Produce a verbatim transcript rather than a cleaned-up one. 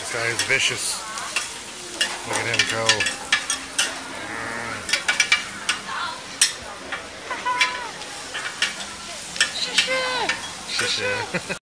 This guy is vicious. Look at him go. Shh. Shh.